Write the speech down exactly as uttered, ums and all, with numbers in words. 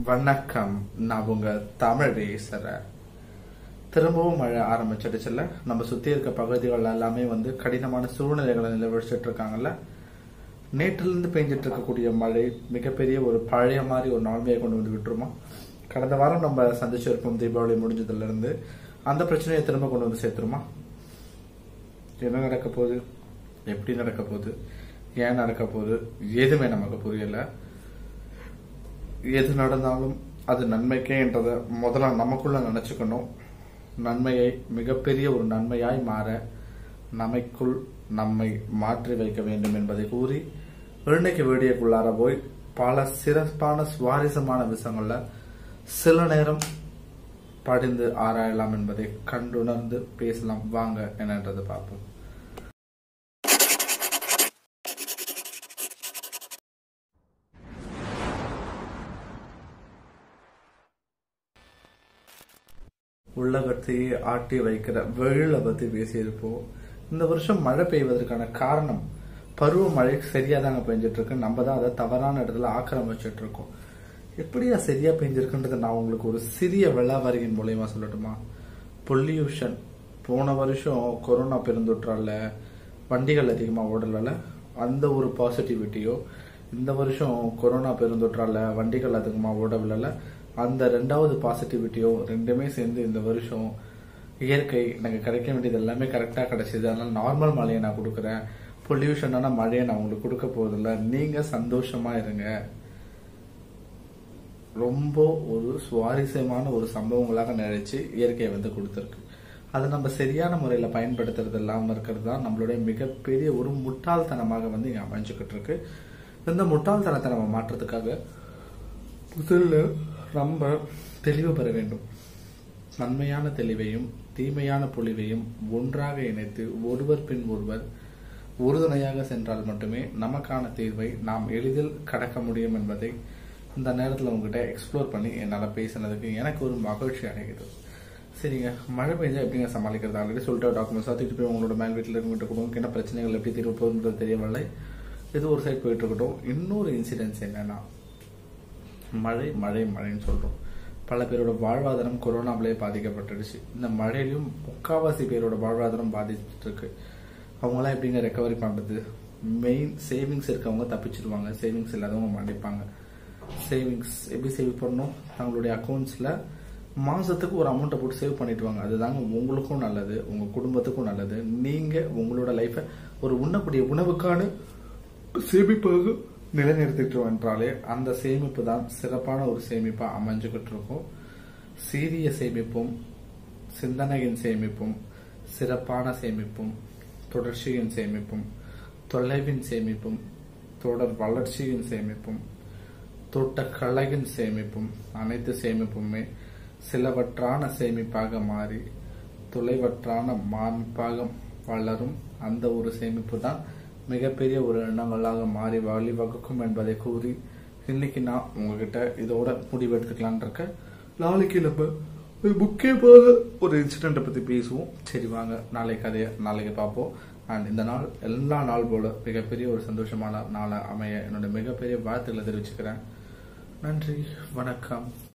வணக்கம். நான் உங்க தமிழ் பேசுறேன். திரும்பவும் மழை ஆரம்பிச்சிடுச்சுல்ல. நம்ம சுத்தி இருக்க பகுதிகள் எல்லாமே வந்து கடினமான சூழ்நிலைகளை நிலவழிச்சிட்டு இருக்காங்கல்ல. நேற்றுல இருந்து பெஞ்சிட்டு இருக்கக்கூடிய மழை மிகப்பெரிய ஒரு பழைய மாதிரி ஒரு நாள்மையை கொண்டு வந்து விட்டுருமா? கடந்த வாரம் நம்ம சந்திச்சிருப்போம். தீபாவளி முடிஞ்சதுல இருந்து அந்த பிரச்சனையை திரும்ப கொண்டு வந்து சேர்த்துருமா? என்ன நடக்க போகுது, எப்படி நடக்க போகுது, ஏன் நடக்க போகுது, எதுவுமே நமக்கு புரியல. எது நடந்தாலும் அது நன்மைக்கே என்றதை முதல்ல நமக்குள்ள நினைச்சுக்கணும். நன்மையை மிகப்பெரிய ஒரு நன்மையாய் மாற நமக்குள் நம்மை மாற்றி வைக்க வேண்டும் என்பதை கூறி இன்னைக்கு வீடியோக்குள்ளார போய் பல சிறப்பான சுவாரஸ்யமான விஷயங்கள்ல சில நேரம் படிந்து ஆராயலாம் என்பதை கண்டுணர்ந்து பேசலாம். வாங்க என்னன்றதை பார்ப்போம். உலகத்தையே ஆட்டி வைக்கிற வெயில பத்தி பேசியிருப்போம். இந்த வருஷம் மழை பெய்வதற்கான காரணம் பருவமழை சரியா தாங்க பெஞ்சிட்டு இருக்கு. நம்ம தான் அதை தவறான இடத்துல ஆக்கிரமிச்சிட்டு இருக்கோம். எப்படியா சரியா பெஞ்சிருக்குன்றது நான் உங்களுக்கு ஒரு சிறிய விளாவரியின் மூலயமா சொல்லட்டுமா? பொல்யூஷன். போன வருஷம் கொரோனா பெருந்தொற்றால வண்டிகள் அதிகமா ஓடல, அந்த ஒரு பாசிட்டிவிட்டியோ இந்த வருஷம் கொரோனா பெருந்தொற்றால வண்டிகள் அதிகமா ஓடவில்லை, அந்த ரெண்டாவது பாசிட்டிவிட்டியோ ரெண்டுமே சேர்ந்து இந்த வருஷம் இயற்கை எனக்கு கிடைக்க வேண்டியது எல்லாமே கரெக்டா கிடைச்சது. அதனால நார்மல் மழையை நான் கொடுக்குறேன், பொல்யூஷனான மழையை நான் உங்களுக்கு கொடுக்க போவதில்லை, நீங்க சந்தோஷமா இருங்க. ரொம்ப ஒரு சுவாரஸ்யமான ஒரு சம்பவங்களாக நினைச்சு இயற்கையை வந்து கொடுத்துருக்கு. அதை நம்ம சரியான முறையில பயன்படுத்துறது இல்லாம இருக்கிறது தான் நம்மளுடைய மிகப்பெரிய ஒரு முட்டாள்தனமாக வந்து இங்க அமைஞ்சுக்கிட்டு இருக்கு. இந்த முட்டாள்தனத்தை நம்ம மாற்றத்துக்காக முதல்ல நம்ம தெளிவு பெற வேண்டும். நன்மையான தெளிவையும் தீமையான பொலிவையும் ஒன்றாக இணைத்து ஒருவர் பின் ஒருவர் உறுதுணையாக சென்றால் மட்டுமே நமக்கான தீர்வை நாம் எளிதில் கடக்க முடியும் என்பதை இந்த நேரத்தில் உங்ககிட்ட எக்ஸ்ப்ளோர் பண்ணி என்னால் பேசினதுக்கு எனக்கு ஒரு மகிழ்ச்சி அடைகிறது. சரிங்க, மழை பெய்ஞ்சா எப்படிங்க சமாளிக்கிறது? ஆல்ரெடி சொல்லிட்டு டாக்குமெண்ட்ஸாக தூக்கிட்டு போய் உங்களோட மேல் வீட்டில் இருக்கிட்ட கொடுக்கும். என்ன பிரச்சனைகள் எப்படி தீர்வு போகுதுன்றது தெரியவில்லை. இது ஒரு சைட் போயிட்டு இருக்கட்டும். இன்னொரு இன்சிடென்ட்ஸ் என்னன்னா, மழை மழை மழைன்னு சொல்றோம். பல பேரோட வாழ்வாதாரம் கொரோனாவிலே பாதிக்கப்பட்டுடுச்சு. இந்த மழையிலும் முக்காவாசி பேரோட வாழ்வாதாரம் பாதிச்சுட்டு இருக்கு. அவங்களாம் எப்படிங்க ரெக்கவரி பண்றது? மெயின் சேவிங்ஸ் இருக்கவங்க தப்பிச்சிருவாங்க, சேவிங்ஸ் இல்லாதவங்க மாட்டிப்பாங்க. சேவிங்ஸ் எப்படி சேவ் பண்ணணும்? தங்களுடைய அக்கௌண்ட்ஸ்ல மாசத்துக்கு ஒரு அமௌண்ட்டை போட்டு சேவ் பண்ணிட்டு வாங்க. அதுதாங்க உங்களுக்கும் நல்லது, உங்க குடும்பத்துக்கும் நல்லது. நீங்க உங்களோட லைஃபை ஒரு உண்ணக்கூடிய உணவுக்கான சேமிப்பாக நிலைநிறுத்திட்டோம் என்றாலே அந்த சேமிப்பு தான் சிறப்பான ஒரு சேமிப்பா அமைஞ்சுக்கிட்டு இருக்கும். சீரிய சேமிப்பும் சிந்தனையின் சேமிப்பும் சிறப்பான சேமிப்பும் தொடர்ச்சியின் சேமிப்பும் தொலைவின் சேமிப்பும் தொடர் வளர்ச்சியின் சேமிப்பும் தோட்டக்கலையின் சேமிப்பும் அனைத்து சேமிப்புமே சிலவற்றான சேமிப்பாக மாறி தொலைவற்றான மாமிப்பாக வளரும். அந்த ஒரு சேமிப்பு தான் மிகப்பெரிய ஒரு எண்ணங்களாக மாறி வழிவகுக்கும் என்பதை கூறி இன்னைக்கு நான் உங்ககிட்ட இதோட முடிவு எடுத்துக்கலான் இருக்க. நாளைக்கு நம்ம முக்கியமாக ஒரு இன்சிடென்ட்டை பத்தி பேசுவோம். சரி வாங்க, நாளைக்கு கதையை நாளைக்கு பார்ப்போம். அண்ட் இந்த நாள் எல்லா நாள் போல மிகப்பெரிய ஒரு சந்தோஷமான நாளை அமைய என்னோட மிகப்பெரிய வாழ்த்துக்களை தெரிவிச்சுக்கிறேன். நன்றி, வணக்கம்.